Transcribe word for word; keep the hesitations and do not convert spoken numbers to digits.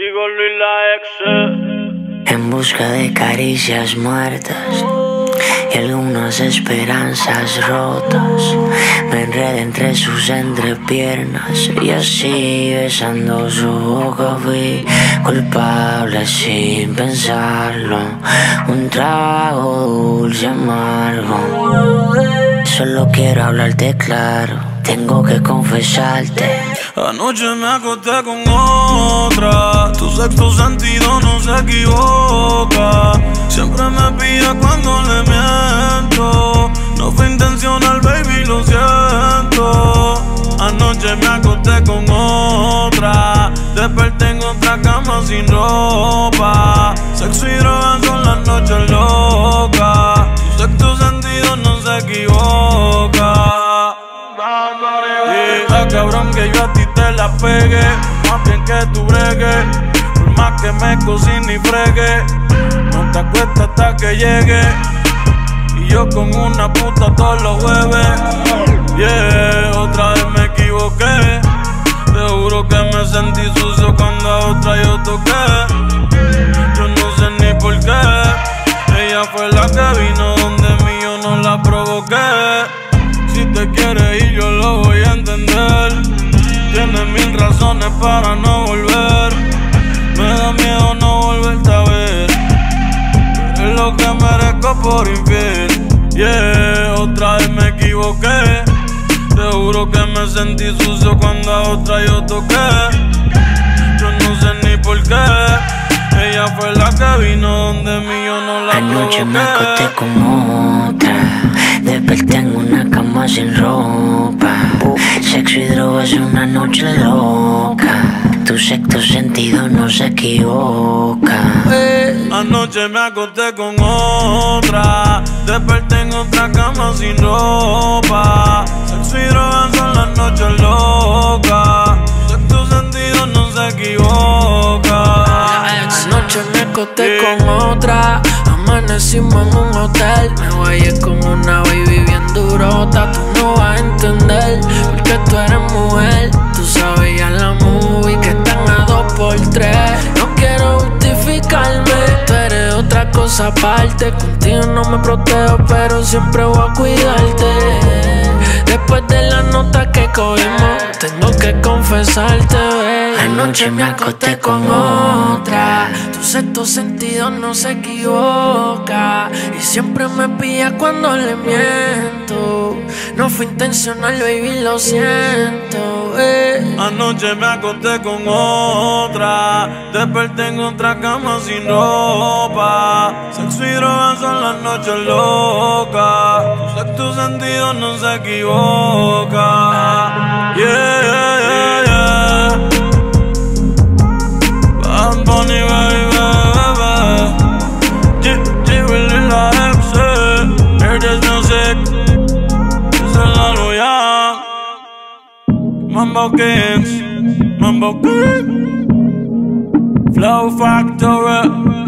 Gigolo y la ex. En busca de caricias muertas y algunas esperanzas rotas, me enredé entre sus entrepiernas y así besando su boca fui culpable sin pensarlo. Un trago dulce amargo. Solo quiero hablarte claro, tengo que confesarte. Anoche me acosté con otra, tu sexto sentido no se equivoca. Siempre me pilla cuando le miento. No fue intencional, baby, lo siento. Anoche me acosté con otra, desperté en otra cama sin ropa. Sexo y drogas son las noches locas. Tu sexto sentido no se equivoca. Y está cabrón que yo a ti te la pegue, más bien que tú bregues. Por más que me cocine y fregue, no te acuestas hasta que llegue. Y yo con una puta todos los jueves. Yeah, otra vez me equivoqué. Te juro que me sentí sucio cuando a otra yo toqué. Yo no sé ni por qué. Ella fue la que vino donde mí, yo no la provoqué. Si te quieres ir yo lo voy a entender. Tienes mil razones para no volver. Me da miedo no volverte a ver. Es lo que merezco por infiel. Yeah, otra vez me equivoqué. Te juro que me sentí sucio cuando a otra yo toqué. Yo no sé ni por qué. Ella fue la que vino donde mí, yo no la provoqué. Anoche me acosté con otra, desperté en una cama sin ropa. Sexo y drogas una noche loca. Tu sexto sentido no se equivoca. Anoche me acosté con otra, desperté en otra cama sin ropa. Sexo y drogas son las noches locas. Tu sexto sentido no se equivoca. Anoche me acosté con otra, amanecimos en un hotel. Me guayé con una baby bien durota. Tú no vas a entender porque tú eres mujer. Tú sabes ya la movie que están a dos por tres. No quiero justificarme, tú eres otra cosa aparte. Contigo no me protejo, pero siempre voy a cuidarte. Después de la nota que cogimos, tengo que confesarte, baby. Anoche me acosté con otra, tu sexto sentido no se equivoca. Y siempre me pilla cuando le miento. No fue intencional, baby, lo siento, eh. Anoche me acosté con otra, desperté en otra cama sin ropa. Sexo y drogas son las noches locas. Tu sexto sentido no se equivoca. Yeah, yeah, yeah, yeah. Bad Bunny, baby, baby. G, G, Willy, la ex. Hear this music. Esa es la loya. Mambo Kings, Mambo Kings. Flow Factory.